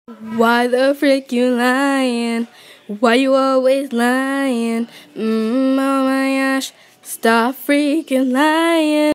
Why the frick you lying? Why you always lying? Oh my gosh, stop freaking lying.